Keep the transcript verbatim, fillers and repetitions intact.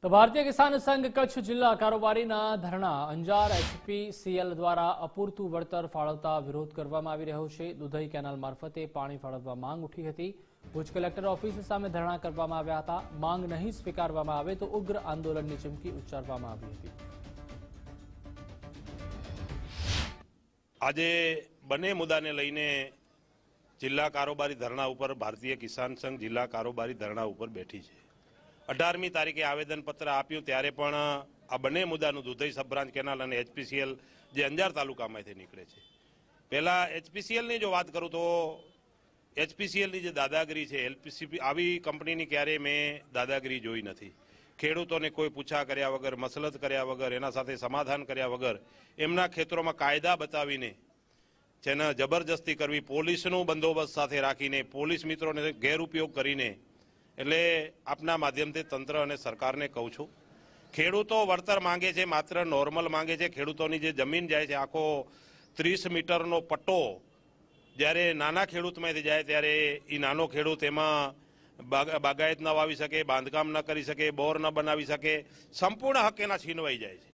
તો ભારતીય કિસાન સંઘ કચ્છ જિલ્લા કારોબારીના ધરણા અંજાર એચપીસીએલ દ્વારા અપૂરતું વળતર ફાળવતા વિરોધ કરવામાં આવી રહ્યો છે। દુધઈ કેનાલ મારફતે પાણી ફાળવવા માંગ ઉઠી હતી। ભુજ કલેક્ટર ઓફિસ સામે ધરણા કરવામાં આવ્યા હતા। માંગ નહીં સ્વીકારવામાં આવે તો ઉગ્ર આંદોલનની ચીમકી ઉચ્ચારવામાં આવી હતી। આજે બંને મુદ્દાને લઈને જિલ્લા કારોબારી ધરણા ઉપર ભારતીય કિસાન સંઘ જિલ્લા કારોબારી ધરણા ઉપર બેઠી છે। અઢારમી તારીખે આવેદનપત્ર આપ્યું ત્યારે પણ આ બંને મુદ્દાનું દુધઈ સબ બ્રાન્ચ કેનાલ અને એચપીસીએલ જે અંજાર તાલુકામાંથી નીકળે છે। પહેલાં એચપીસીએલની જો વાત કરું તો એચપીસીએલની જે દાદાગીરી છે, એલપીસી આવી કંપનીની ક્યારેય મેં દાદાગીરી જોઈ નથી। ખેડૂતોને કોઈ પૂછા કર્યા વગર, મસલત કર્યા વગર, એના સાથે સમાધાન કર્યા વગર એમના ખેતરોમાં કાયદા બતાવીને જેને જબરજસ્તી કરવી, પોલીસનું બંદોબસ્ત સાથે રાખીને, પોલીસ મિત્રોને ગેરઉપયોગ કરીને, એટલે આપના માધ્યમથી તંત્ર અને સરકારને કહું છું, ખેડૂતો વળતર માંગે છે, માત્ર નોર્મલ માંગે છે। ખેડૂતોની જે જમીન જાય છે, આખો ત્રીસ મીટરનો પટ્ટો જ્યારે નાના ખેડૂતમાંથી જાય ત્યારે એ નાનો ખેડૂત એમાં બાગાયત ન વાવી શકે, બાંધકામ ન કરી શકે, બોર ન બનાવી શકે, સંપૂર્ણ હક એના છીનવાઈ જાય છે।